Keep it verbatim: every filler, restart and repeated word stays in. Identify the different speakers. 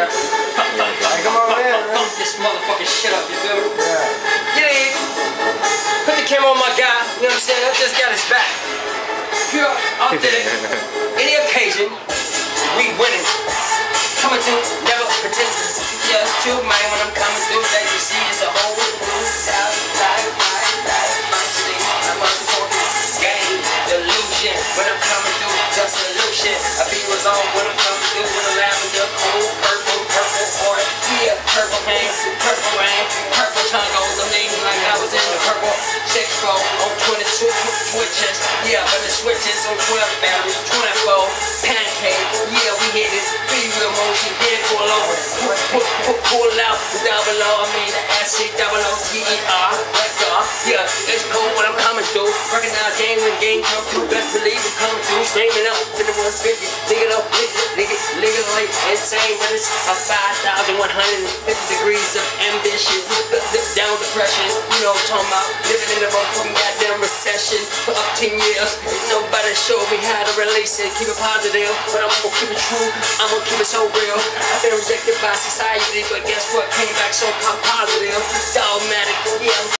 Speaker 1: Exactly.
Speaker 2: Fuck, fuck, fuck,
Speaker 1: Like, come on,
Speaker 2: fuck,
Speaker 1: man,
Speaker 2: fuck,
Speaker 1: man.
Speaker 2: fuck this motherfucking shit up, you feel me?
Speaker 1: Yeah.
Speaker 2: Yeah, put the camera on my guy, you know what I'm saying? I just got his back. Pure, authentic, any occasion, we winning. Coming through, never pretend. Just true, man, when I'm coming through, that you see is a whole new style, life, life, life. Honestly, I'm a fucking game, delusion. When I'm coming through, just solution. I be was on when I'm coming through, with a lavender, cold, purple, purple, or yeah, purple pain, purple rain, purple tangos. I'm thinking like I was in the purple six four on twenty-two switches. Yeah, but the switches on twelve batteries, twenty-four pancake. Yeah, we hit it. Be real motion, then pull over, pull, pull, pull, pull out the double O. I mean the S C double O T E R. Yeah, it's cool when I'm coming through. Recognize game when game come through. Best believe I'm coming through. Screaming up to the one fifty. Nigga up, nigga, nigga like insane, but it's a five thousand one hundred fifty degrees of ambition. Down depression, you know what I'm talking about. Living in the motherfucking goddamn recession for up ten years. Nobody showed me how to release it. Keep it positive, but I'm gonna keep it true. I'm gonna keep it so real. I've been rejected by society, but guess what? Came back so positive. Dogmatic, yeah.